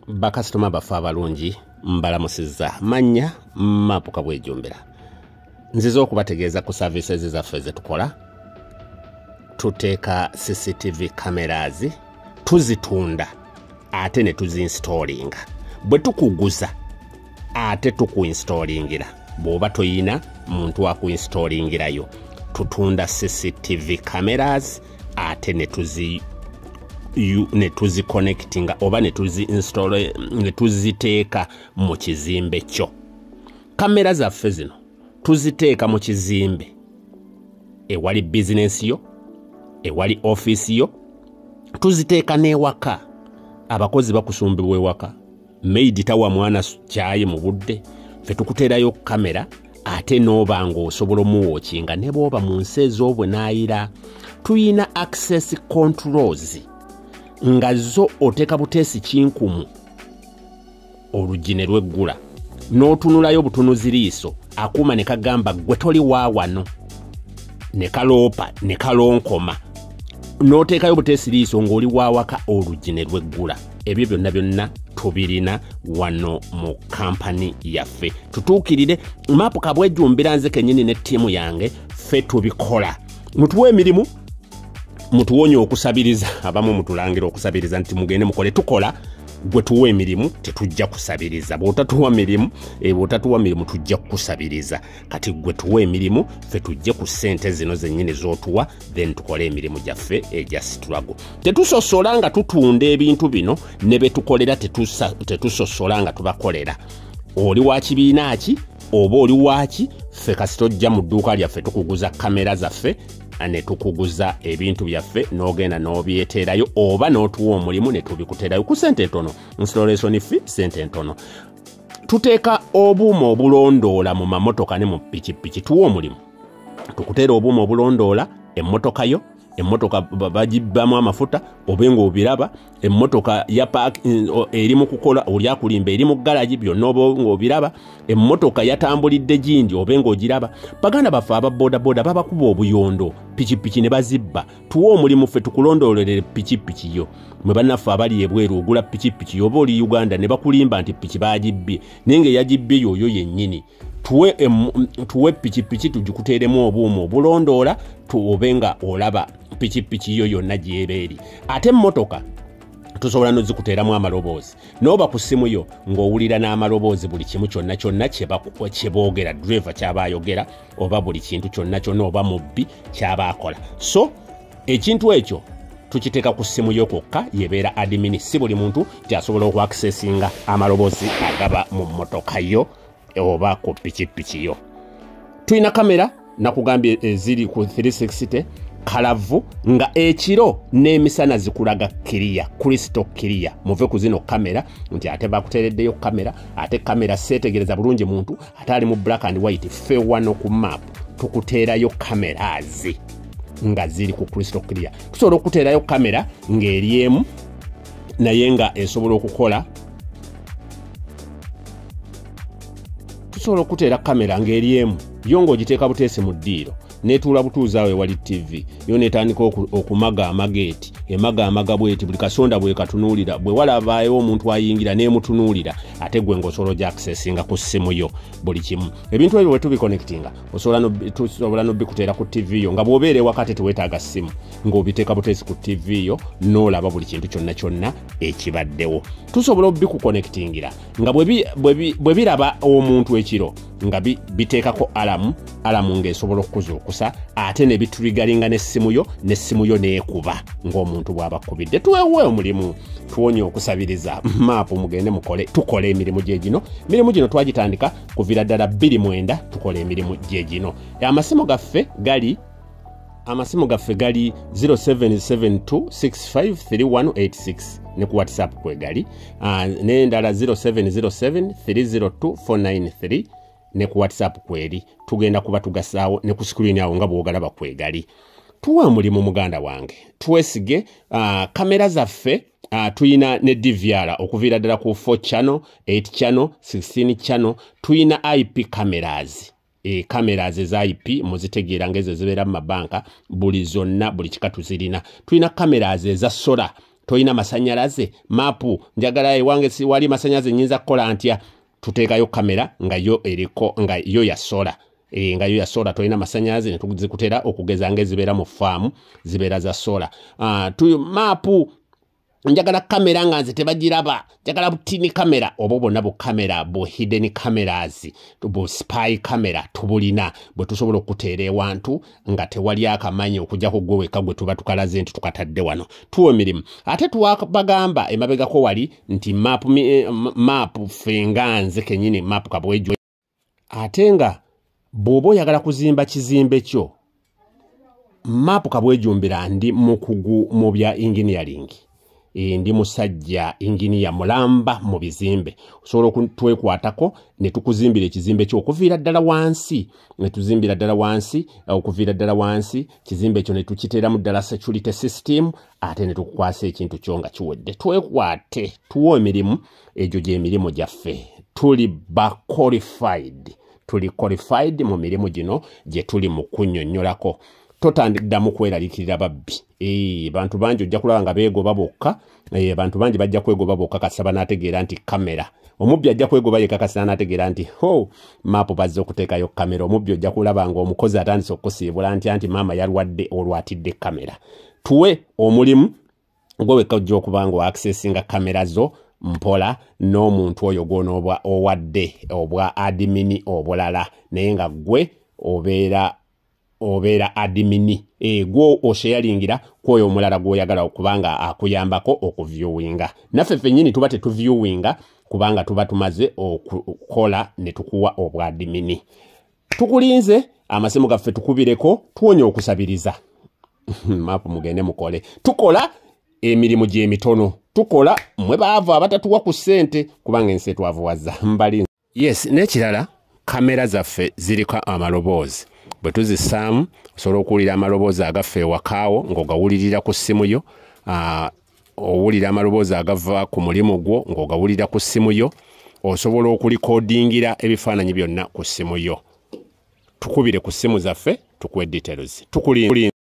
Bakasitoma baffe abalungi mbalamusizza mannya Mapuka bwejumbira. Nziza okubategeeza ku services zaffe ze tukola. Tuteeka CCTV cameras, tuzitunda ate ne tuzinstallinga. Bwe tukuguza ate tukuinstallingira. Bw'oba toyina muntu akuinstallingirayo. Tutunda CCTV cameras ate ne tuzi connectinga oba ne tuzi install ne tuziteeka mu kizimbe kyo. Kamera zaffe zino tuziteeka mu kizimbe ewali business yo, ewali office yo, tuziteeka n'ewaka. Abakozi bakusumbibwa ewaka, maid tawa mwana kyayi mu budde, ffe tukuteerayo kamera ate n'oba ng'osobola omuwookinga ne bw'oba mu nsi ez'obwenaayira. Tuyina access controls nga zo oteeka buteesi kinkumu oluggi ne lweggula n'otunulayo butunuzi liiso akuuma ne kagamba gwe toli wa wano ne kaloopa ne kalonkoma n'oteekayo buteesi liiso ng'oli wa waka oluggi ne lweggula. Ebyo byonna tubirina wano mu kampani yaffe. Tutuukirire Mapuka bwejumbira nze kennyini ne ttiimu yange ffe tubikola. Mutuwe emirimu, mutuwonye okusabiriza, abamu mutulangira okusabiriza nti mugende mukole. Tukola gwe tuwa emirimu tetujja kusabiriza. Bw'otatuwa mirimu tujja kusabiriza. Kati gwe tuwa emirimu ffe tujje ku ssente zino zennyini z'otuwa, then tukole emirimu gyaffe egya struggle. Tetusosola nga tutunda ebintu bino ne betukolera, tetusosola nga tubakolera. Oli wa kibiina ki oba oli waki, ffe kasi tojja mu dduuka lyaffe tukuguza kamera zaffe ne tukuguza ebintu byaffe n'ogenda n'obyeteerayo oba n'otuwa omulimu ne tubikuteerayo ku ssente entono. Installation fee ssente entono. Tuteeka obuuma obulondoola mu mamotoka ne mu pikipiki. Tuwa omulimu tukuteera obuuma obulondoola emmotoka bagibbamu amafuta obenga obiraba, emmotoka ya park eri mu kukola oli akulimba eri mu garage byonna obanga obiraba, emmotoka yatambulidde gindi obenga ogiraba. Baganda baffe aba boda babakuba obuyondo pikipiki ne bazibba. Tuwa omulimu ffe tukulondoolere pikipiki yo. Mwe bannaffe abali ebweru ogula pikipiki oba oli Uganda ne bakulimba nti piki bagibbye nenge yagibbye yoyo yennyini. Tuwe pikipiki tugikuteeremu obuuma obulondoola tuobenga olaba pikipiki yo yonna gy'ebeeri. Ate emmotoka tusobola n'ozikuteeramu amaloboozi n'oba ku ssimu yo ng'owulira n'amaloboozi buli kimu kyonna kye boogera, driver kyaba ayogera oba buli kintu kyonna oba mubbi kyaba akola. So ekintu ekyo tukiteeka ku ssimu yo kwokka, yebeera admin. Si buli muntu kyasobola okwaccessinga amaloboozi agaba mu mmotoka yo oba ku pikipiki yo. Tuyina kamera nakugambye eziri ku 360 kalavu nga ekiro n'emisana zikulaga clear, crystal clear. Muve ku zino kamera nti ate bakuteereddeyo kamera, ate kamera seetegereza bulungi muntu ate ali mu black and white. Ffe wano ku map tukuteerayo cameras nga ziri ku crystal clear. Tusobola okuteerayo kamera ng'eri emu naye nga esobola okukola. Tusobola okuteera kamera ng'eri emu yo ng'ogiteeka buteesi mu ddiiro netuula butuuza awe wali TV yo netandika okumaga amageeti amaga bweti buli kasonda bwe katunuulira bwe walabaayo omuntu ayingira nemutunuulira ate gwe ng'osobola ogya accessinga ku ssimu yo buli kimu. Ebintu ebyo bwe tubiconnectinga tusobola n'obikuteera ku TV yo nga bw'obeera ewakati teweetaaga ssimu ng'obiteeka buteesi ku TV yo n'olaba buli kintu kyonna ekibaddewo. Tusobola obikuconnectingira nga bwe biraba omuntu ekiro nga biteekako alamu ng'esobola okuzuukusa ate ne bitrigalinga n'essimu yo neekuba ng'omuntu bw'abakubidde. Tuwewe omulimu tuwonye okusabiriza maapu mugende mukole tukole emirimu gye gino. Emirimu gino twagitandika kuviira ddala 29 tukola emirimu gye gino. Amasimu gaffe gali 0772653186 ne ku WhatsApp kwegali n'endala 0707302493 ne ku WhatsApp kweri. Tugenda kuba tugasaawo ne ku screen awo nga bw'ogalaba kwegali. Tuwa omulimu muganda wange twesige. Kamera zaffe tuyina ne DVR okuviira ddala ku 4 channel, 8 channel, 16 channel. Tuyina IP cameras. Cameras eza IP muzitegeera ngeze zibeera mu mabanka buli zonna buli kikatu zirina. Tuyina cameras eza solar toyina masanyalaze mapu njagala ewange si wali masanyalaze nyinza kukola ntya tuteekayo kamera nga yo eriko nga yo ya sola nga yo ya sola toyina masanyalaze ne tuzikutera okugeza ngezibera mu farm zibera za sola tu mapu njagala kamera nga nze tebagiraba njagala butini kamera obo bonna bu kamera bu hidden cameras bu spy camera tubulina bwe tusobola okuteera ewantu nga tewali akamanyi okujja kugweweka gwe tuba tukalaze nti tukatadde wano tuwe mirimu ate tuwabagamba emabegako wali nti map fenga nze kenyini map kabwejo ate nga bw'oba oyagala kuzimba kizimbe kyo map kabwejumbira ndi mukugu mu bya engineering ndi musajja engineer mulamba mu bizimbe osobola okutwekwatako ne tukuzimbira ekizimbe kyo okuviira ddala wansi ne tuzimbira ddala wansi okuviira ddala wansi kizimbe kyo ne tukiteera mu ddala security system ate ne tukwasa ekintu kyo nga kiwedde twekwate tuwo emirimu egyo gy'emirimu gyaffe tuli qualified mu mirimu gino gye tuli mu kunnyonnyolako totandiddamu kweralikirira babbi bantu bangi ojja kulaba nga beegoba bokka bantu bangi bajja kwegoba bokka kasaba n'ategeera nti kamera omubbi ajja kwegoba yekka kasaba n'ategeera nti maapu bazze okuteekayo kamera omubbi ojja kulaba nga omukozi atandise okusiibula nti maama yalwadde olwatidde kamera tuwe omulimu gwe wekka ojja okuba nga accessinga kamera zo mpola n'omuntu oyo gw'onooba owadde obwa adimini obulala naye nga gwe obeera adimini gwo osharingira kwoyo omulala gwoyagala okubanga akuyambako okuviewinga naffe ffennyini tuba tetuviewinga kubanga tuba tumaze okukola ne tukuwa obwadimini tukulinze amasimu gaffe tukubireko tuwonye okusabiriza mapu mugende mukole tukola emirimu gy'emitono tukola mwe baavu abatatuwa ku ssente kubanga ensi twavuwaza mbali yes n'ekirala kamera zaffe ziriko amaloboozi bwe tuzisaamu osobola okuwulira amaloboozi agaffe ewakaawo ng'ogawulirira ku ssimu yo owulira amaloboozi agava ku mulimu gwo ng'ogawulira ku ssimu yo osobola okulikodingira ebifaananyi byonna ku ssimu yo tukubire ku ssimu zaffe tukuwe details